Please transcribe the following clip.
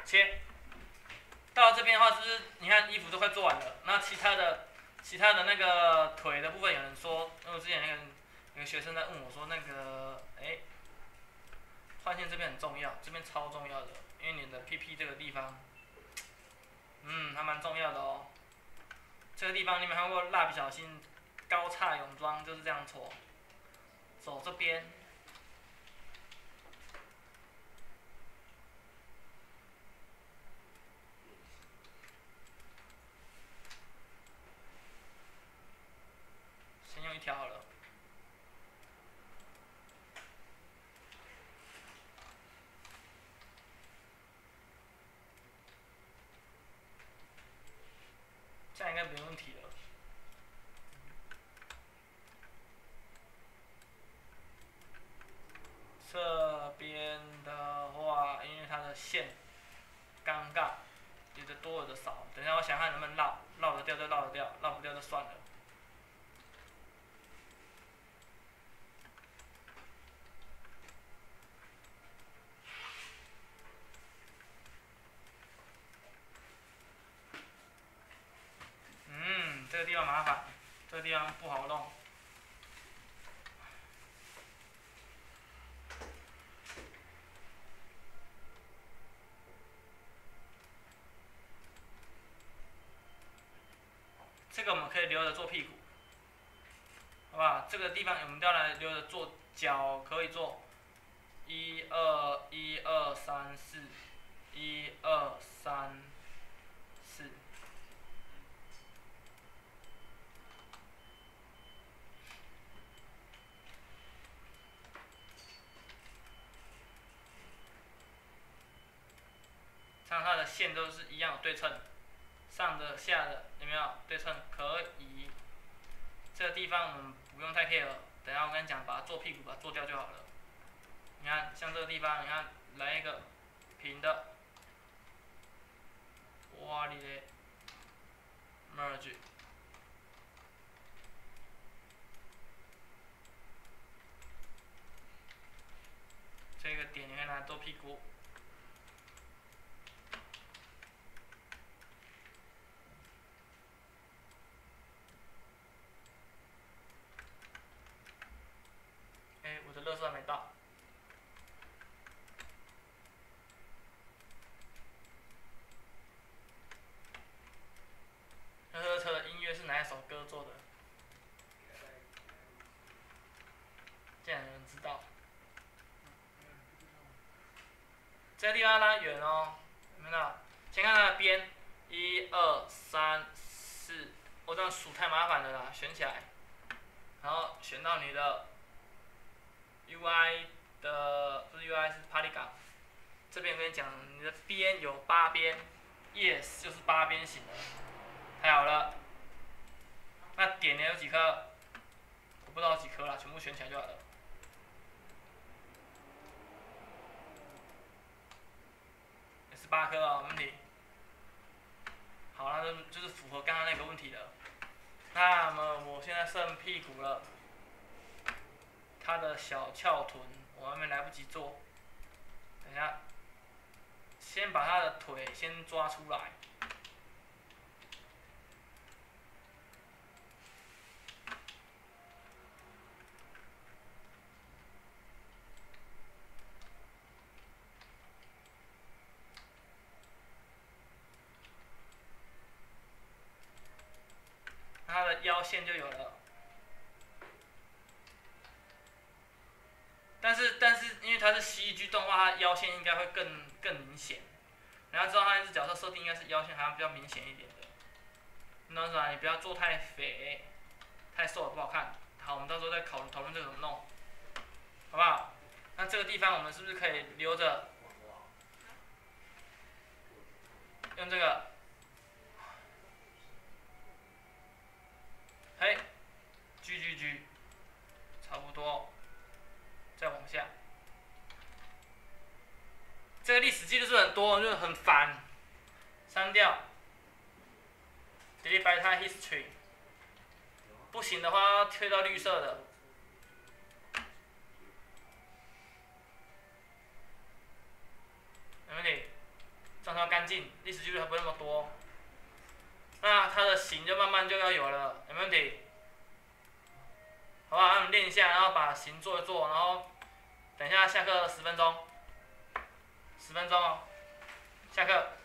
切。到这边的话，是不是你看衣服都快做完了？那其他的那个腿的部分，有人说，因为我之前那个学生在问我说，那个换线这边很重要，这边超重要的，因为你的屁屁这个地方，还蛮重要的哦。这个地方你有没有看过蜡笔小新高叉泳装就是这样搓？走这边。先用一条好了。这样应该没问题了。这边的话，因为它的线尴尬，有的多有的少。等一下我想看能不能绕得掉就绕得掉，绕不掉就算了。这个地方麻烦，这个地方不好弄。这个我们可以留着做屁股，好不好？这个地方我们要来留着做脚，可以做1、2、1、2、3、4、1、2、3、4。像它的线都是一样的对称，上的下的有没有对称？可以。这个地方我们不用太 care， 等一下我跟你讲，把它做屁股，把它做掉就好了。你看，像这个地方，你看来一个平的，哇你嘞 ，merge， 这个点你可以拿来做屁股。我的垃圾还没到。这车的音乐是哪一首歌做的？竟然有人知道。这个地方拉远哦，有没有看到？先看它的边，1、2、3、4，我这样数太麻烦了啦，选起来，然后选到你的 UI 的，不是 UI 是 Polygon。这边跟你讲，你的边有8边 ，Yes 就是8边形的，太好了。那点呢有几颗？我不知道有几颗啦，全部选起来就好了。也是8颗哦，没问题。好，那就是符合刚刚那个问题的。那么我现在剩屁股了，它的小翘臀我还没来不及做，等一下，先把它的腿先抓出来。它的腰线就有了。但是因为它是CG 动画，它腰线应该会更明显。你要知道它这角色设定应该是腰线还要比较明显一点的。你懂什么？你不要做太肥，太瘦了不好看。好，我们到时候再讨论这个怎么弄，好不好？那这个地方我们是不是可以留着？用这个，嘿，G， 差不多，再往下。这个历史记录是很多，就是很烦，删掉 ，delete by time history。不行的话，推到绿色的。没问题，这样它还不会那么多。那它的形就慢慢就要有了，有没问题？好不好？让我们练一下，然后把形做一做，然后等一下下课10分钟，10分钟哦，下课。